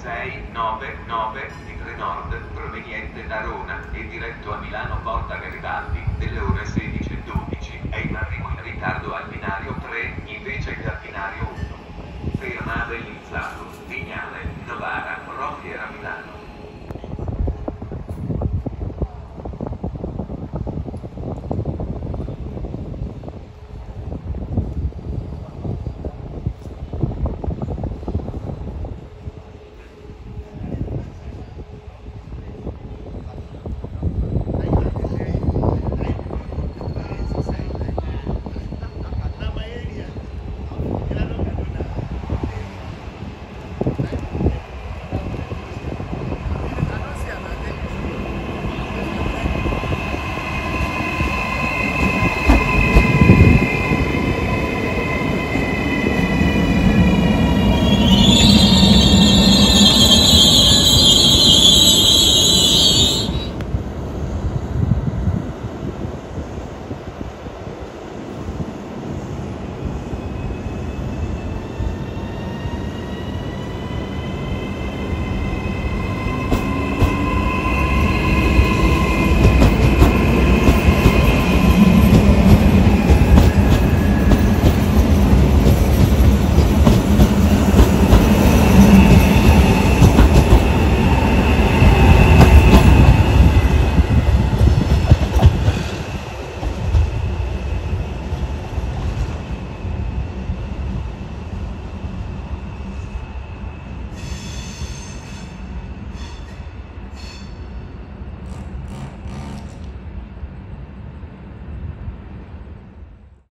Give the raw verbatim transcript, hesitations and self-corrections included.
sei nove nove di Trenord, proveniente da Rona e diretto a Milano Porta Garibaldi, delle ore sedici e dodici, è in arrivo in ritardo al binario tre, invece che al binario uno. Ferma realizzato.